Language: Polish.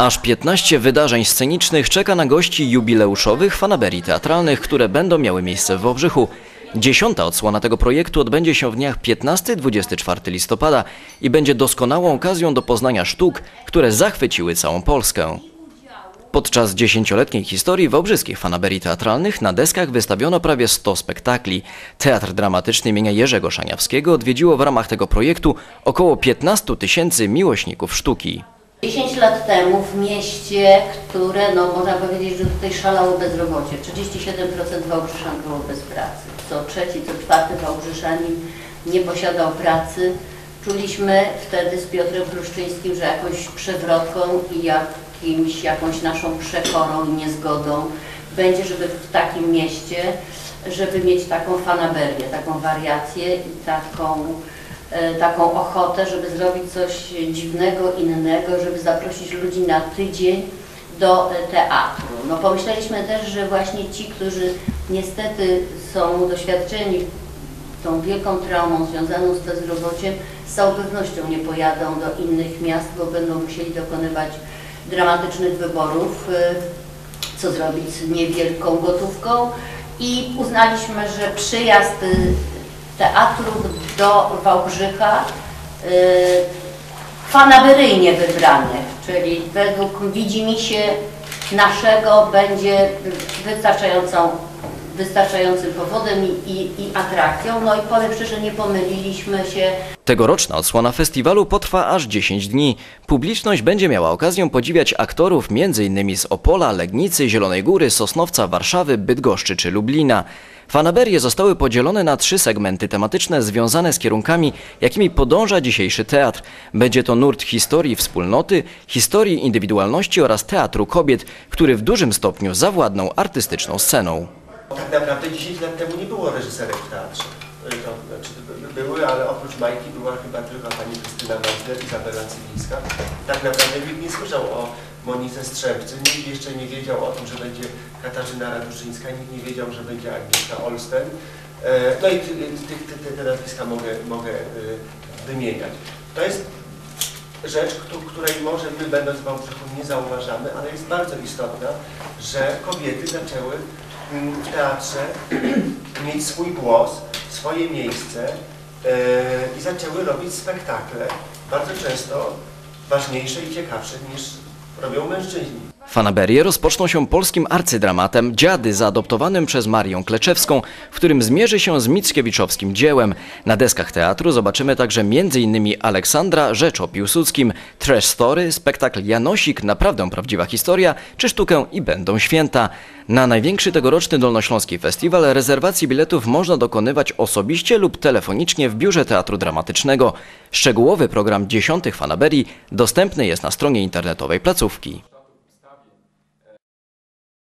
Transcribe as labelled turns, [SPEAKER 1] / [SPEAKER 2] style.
[SPEAKER 1] Aż 15 wydarzeń scenicznych czeka na gości jubileuszowych fanaberii teatralnych, które będą miały miejsce w Wałbrzychu. 10. odsłona tego projektu odbędzie się w dniach 15–24 listopada i będzie doskonałą okazją do poznania sztuk, które zachwyciły całą Polskę. Podczas 10-letniej historii wałbrzyskich fanaberii teatralnych na deskach wystawiono prawie 100 spektakli. Teatr Dramatyczny imienia Jerzego Szaniawskiego odwiedziło w ramach tego projektu około 15 000 miłośników sztuki.
[SPEAKER 2] 10 lat temu w mieście, które, można powiedzieć, że tutaj szalało bezrobocie, 37% Wałbrzyszan było bez pracy. Co trzeci, co czwarty Wałbrzyszanin nie posiadał pracy. Czuliśmy wtedy z Piotrem Pruszczyńskim, że jakąś przewrotką i jakąś naszą przekorą i niezgodą będzie, żeby w takim mieście, żeby mieć taką fanaberię, taką wariację i taką ochotę, żeby zrobić coś dziwnego, innego, żeby zaprosić ludzi na tydzień do teatru. Pomyśleliśmy też, że właśnie ci, którzy niestety są doświadczeni tą wielką traumą związaną z bezrobociem, z całą pewnością nie pojadą do innych miast, bo będą musieli dokonywać dramatycznych wyborów, co zrobić z niewielką gotówką, i uznaliśmy, że przyjazd teatru do Wałbrzycha fanaberyjnie wybrany, czyli według widzimisię naszego będzie wystarczającym powodem i atrakcją. I powiem szczerze, nie pomyliliśmy się.
[SPEAKER 1] Tegoroczna odsłona festiwalu potrwa aż 10 dni. Publiczność będzie miała okazję podziwiać aktorów m.in. z Opola, Legnicy, Zielonej Góry, Sosnowca, Warszawy, Bydgoszczy czy Lublina. Fanaberie zostały podzielone na 3 segmenty tematyczne związane z kierunkami, jakimi podąża dzisiejszy teatr. Będzie to nurt historii wspólnoty, historii indywidualności oraz teatru kobiet, który w dużym stopniu zawładnął artystyczną sceną.
[SPEAKER 3] Tak naprawdę 10 lat temu nie było reżyserek w teatrze. Były, ale oprócz Majki była chyba tylko pani Krystyna Mazder, Izabela Cywińska. Tak naprawdę nikt nie słyszał o Monice Strzemcy, nikt jeszcze nie wiedział o tym, że będzie Katarzyna Raduszyńska, nikt nie wiedział, że będzie Agnieszka Olsten. I te nazwiska mogę wymieniać. To jest rzecz, której może my, będąc w Wałbrzychu, nie zauważamy, ale jest bardzo istotna, że kobiety zaczęły w teatrze mieć swój głos, swoje miejsce i zaczęły robić spektakle bardzo często ważniejsze i ciekawsze niż robią mężczyźni.
[SPEAKER 1] Fanaberie rozpoczną się polskim arcydramatem Dziady, zaadoptowanym przez Marię Kleczewską, w którym zmierzy się z mickiewiczowskim dziełem. Na deskach teatru zobaczymy także m.in. Aleksandra, Rzecz o Piłsudskim, Trash Story, spektakl Janosik, Naprawdę prawdziwa historia, czy sztukę I będą święta. Na największy tegoroczny Dolnośląski Festiwal rezerwacji biletów można dokonywać osobiście lub telefonicznie w Biurze Teatru Dramatycznego. Szczegółowy program 10 fanaberii dostępny jest na stronie internetowej placówki.